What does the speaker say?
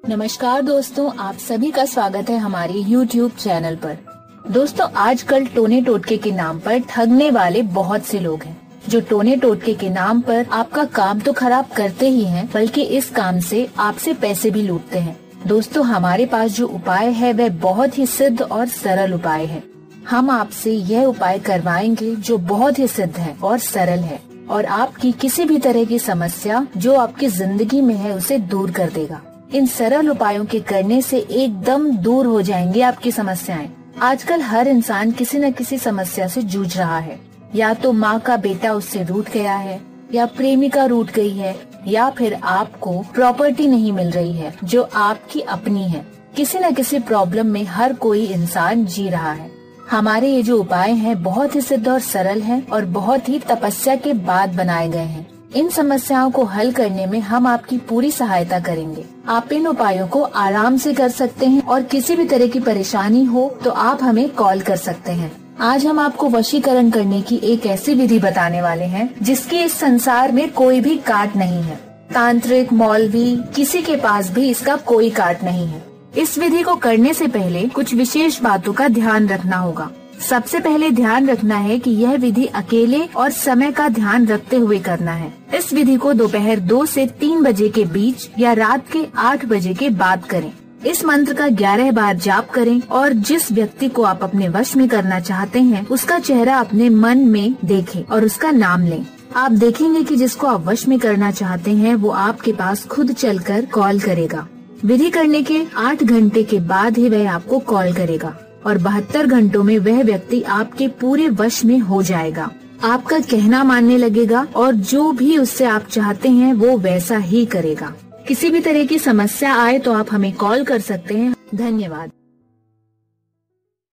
नमस्कार दोस्तों, आप सभी का स्वागत है हमारे YouTube चैनल पर। दोस्तों, आजकल टोने टोटके के नाम पर ठगने वाले बहुत से लोग हैं, जो टोने टोटके के नाम पर आपका काम तो खराब करते ही हैं, बल्कि इस काम से आपसे पैसे भी लूटते हैं। दोस्तों, हमारे पास जो उपाय है वह बहुत ही सिद्ध और सरल उपाय है। हम आपसे यह उपाय करवाएंगे जो बहुत ही सिद्ध है और सरल है, और आपकी किसी भी तरह की समस्या जो आपकी जिंदगी में है उसे दूर कर देगा। इन सरल उपायों के करने से एकदम दूर हो जाएंगे आपकी समस्याएं। आजकल हर इंसान किसी न किसी समस्या से जूझ रहा है। या तो माँ का बेटा उससे रूठ गया है, या प्रेमिका रूठ गई है, या फिर आपको प्रॉपर्टी नहीं मिल रही है जो आपकी अपनी है। किसी न किसी प्रॉब्लम में हर कोई इंसान जी रहा है। हमारे ये जो उपाय हैं बहुत ही सिद्ध और सरल हैं और बहुत ही तपस्या के बाद बनाए गए हैं। इन समस्याओं को हल करने में हम आपकी पूरी सहायता करेंगे। आप इन उपायों को आराम से कर सकते हैं और किसी भी तरह की परेशानी हो तो आप हमें कॉल कर सकते हैं। आज हम आपको वशीकरण करने की एक ऐसी विधि बताने वाले हैं जिसके इस संसार में कोई भी काट नहीं है। तांत्रिक, मौलवी, किसी के पास भी इसका कोई काट नहीं है। इस विधि को करने से पहले कुछ विशेष बातों का ध्यान रखना होगा। सबसे पहले ध्यान रखना है कि यह विधि अकेले और समय का ध्यान रखते हुए करना है। इस विधि को दोपहर 2 से 3 बजे के बीच या रात के 8 बजे के बाद करें। इस मंत्र का 11 बार जाप करें और जिस व्यक्ति को आप अपने वश में करना चाहते हैं उसका चेहरा अपने मन में देखें और उसका नाम लें। आप देखेंगे कि जिसको आप वश में करना चाहते हैं वो आपके पास खुद चलकर कॉल करेगा। विधि करने के 8 घंटे के बाद ही वह आपको कॉल करेगा और 72 घंटों में वह व्यक्ति आपके पूरे वश में हो जाएगा। आपका कहना मानने लगेगा और जो भी उससे आप चाहते हैं वो वैसा ही करेगा। किसी भी तरह की समस्या आए तो आप हमें कॉल कर सकते हैं। धन्यवाद।